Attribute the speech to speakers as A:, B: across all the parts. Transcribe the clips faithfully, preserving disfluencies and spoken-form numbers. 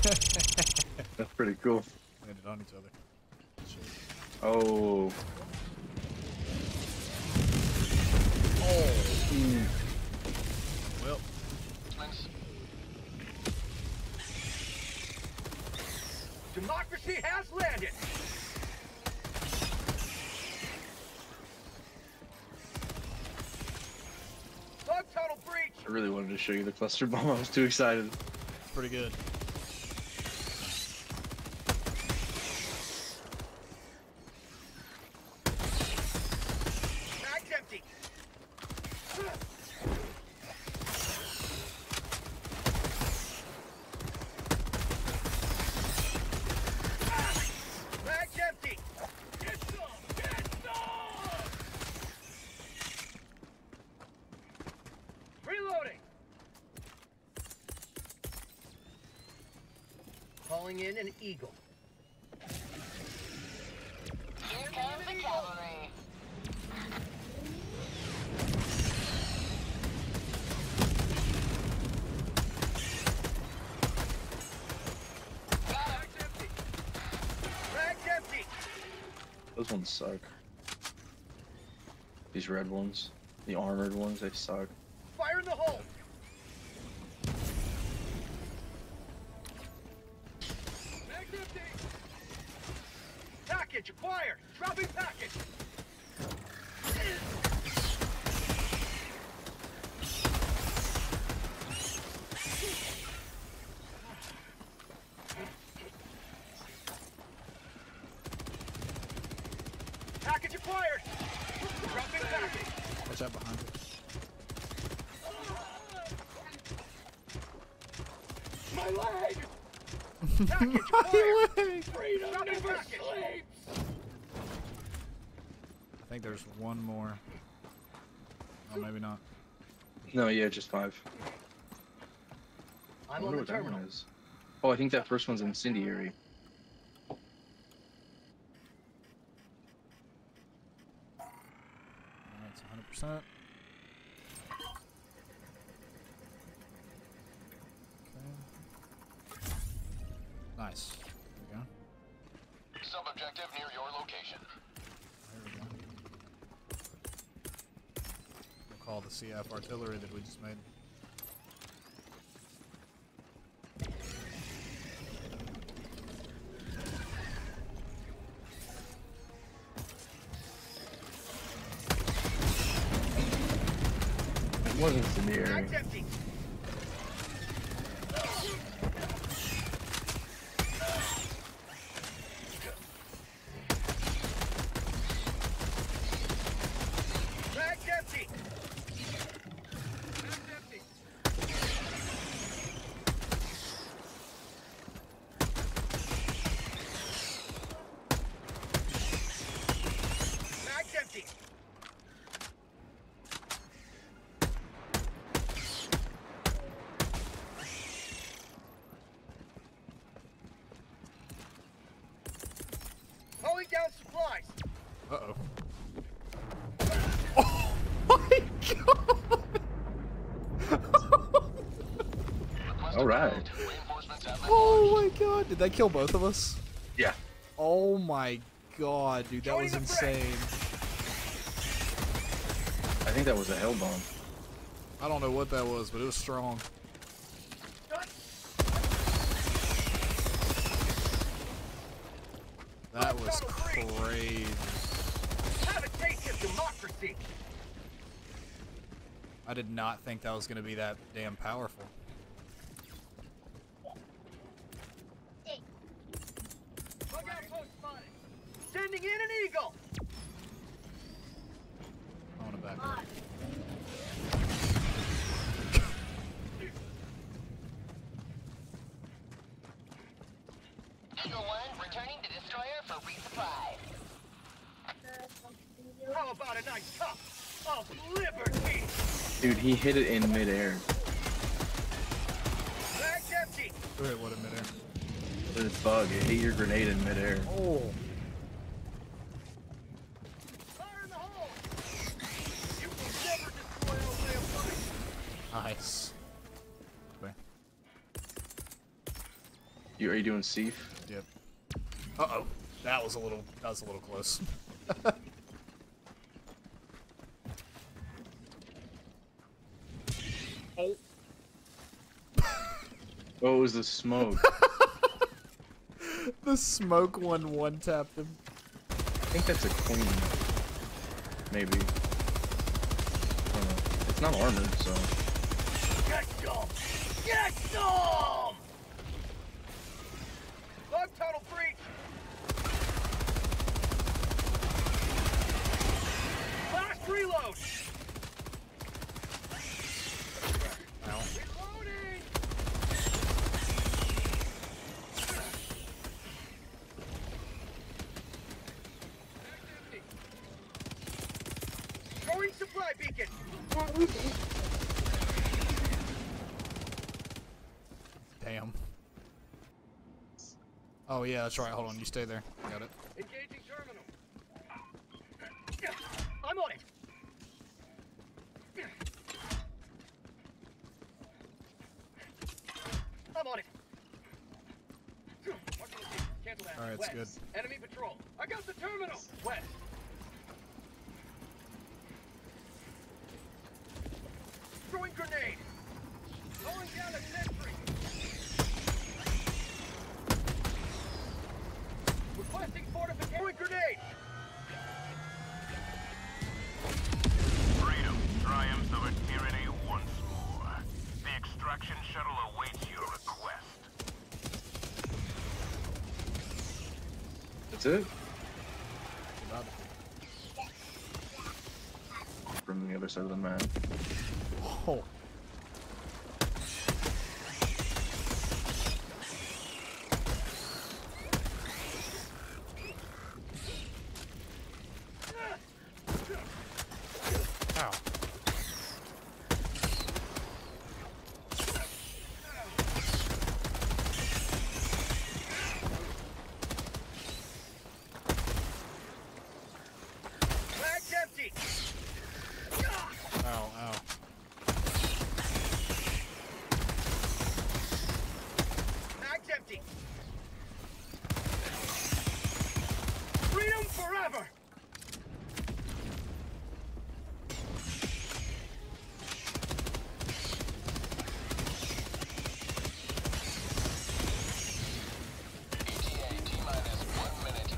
A: That's pretty cool.
B: Landed on each other. Shit.
A: Oh.
B: Oh.
A: Mm.
B: Well.
C: Democracy has landed. Bug tunnel breach.
A: I really wanted to show you the cluster bomb. I was too excited.
B: Pretty good.
C: Mag's empty. Mag's empty. Get some. Get some. Reloading. Calling in an eagle.
D: Here comes the cavalry.
C: Mag's empty. Mag's empty.
A: Those ones suck. These red ones. The armored ones, they suck.
C: Fire in the hole. Mag's empty. Package acquired. Dropping package. Package acquired. Dropping package.
B: Watch out behind it.
C: My leg. Package acquired. Freedom never sleeps.
B: I think there's one more. Oh, maybe not.
A: No, yeah, just five. I
C: I'm
A: wonder
C: on the
A: what that
C: terminal.
A: one is. Oh, I think that first one's incendiary.
B: That's one hundred percent. Okay. Nice. There we go.
E: Sub-objective near your location.
B: There we go. We'll call the C F artillery that we just made.
A: It was incendiary.
C: Mag's empty. Mag's empty. Mag's empty. Mag's empty. Calling down supplies.
B: Uh-oh. Oh my god!
A: All right.
E: Reinforcements have been
B: Oh my god! Did that kill both of us?
A: Yeah.
B: Oh my god, dude, that was
C: Joining the fray.
B: insane.
A: I think that was a hell bomb.
B: I don't know what that was, but it was strong. That was crazy.
C: Have a taste of democracy.
B: I did not think that was going to be that damn powerful.
C: Bug outpost spotted. Sending in an eagle.
B: I want to back up.
D: Eagle one returning to destroyer for resupply.
C: How about a nice cup of liberty?
A: Dude, he hit it in midair.
C: Mag's empty.
B: Wait, what a minute.
A: With its bug, it hit your grenade in midair.
B: Oh.
C: Fire in the hole. You will never destroy our way of life.
B: Nice. Okay.
A: You are you doing Seif?
B: Yep. Uh oh, that was a little. That was a little close. Oh.
A: Oh, it was the smoke.
B: The smoke one one tapped him.
A: I think that's a queen. Maybe. I don't know. It's not armored, so.
C: Get some! Get some! Log tunnel breach! Last reload!
B: Ow.
C: Reloading! Throwing supply beacon!
B: Damn. Oh yeah, that's right. Hold on, you stay there. Got it.
C: Engaging terminal. I'm on it. I'm on it. Cancel that.
B: All right, it's
C: West.
B: good.
C: Enemy patrol. I got the terminal. West. Throwing grenade. Throwing down a sentry. Requesting fortification. Throwing grenade.
E: Freedom triumphs over tyranny once more. The extraction shuttle awaits your request.
A: That's it?
B: About it.
A: From the other side of the map.
B: Oh. Ow.
C: Mag's empty.
B: Ow, ow.
C: Mag's empty. Freedom forever.
E: E T A T-minus one minute.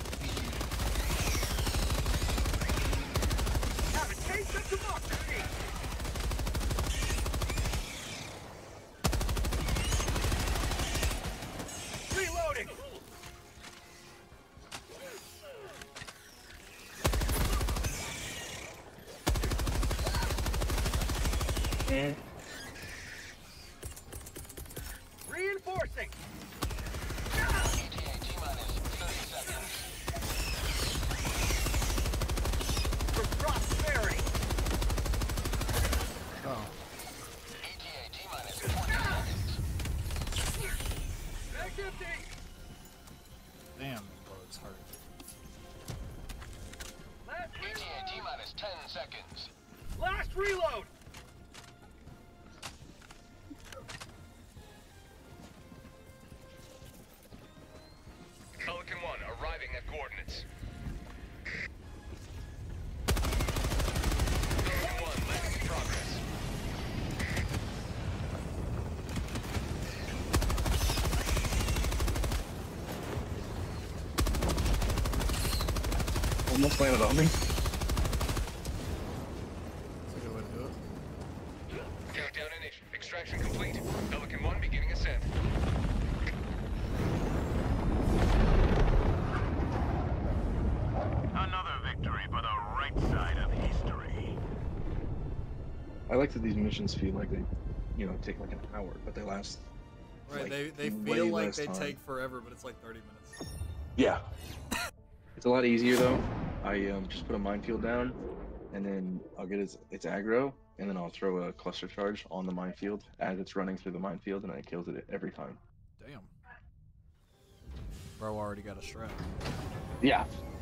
C: Have a taste of democracy. Reloading.
A: Eh.
C: Reinforcing.
E: E T A T-minus thirty seconds.
C: For prosperity.
B: Oh.
E: E T A T-minus twenty seconds.
C: Mag's empty.
B: Damn, that bullets hurt.
C: Last
E: E T A
C: reload.
E: T-minus ten seconds.
C: Last reload.
E: Pelican one arriving at coordinates. Pelican one making progress.
A: Almost landed on me.
B: That's a good way to do it.
E: Countdown initial. Extraction complete. Pelican one beginning ascent. Another victory for the right side of history.
A: I like that these missions feel like they, you know, take like an hour, but they last.
B: Right,
A: like,
B: they they
A: way
B: feel like
A: less
B: they
A: time.
B: take forever, but it's like thirty minutes.
A: Yeah. It's a lot easier though. I um, just put a minefield down, and then I'll get its its aggro, and then I'll throw a cluster charge on the minefield as it's running through the minefield, and it kills it every time.
B: Damn. Bro already got a strap.
A: Yeah.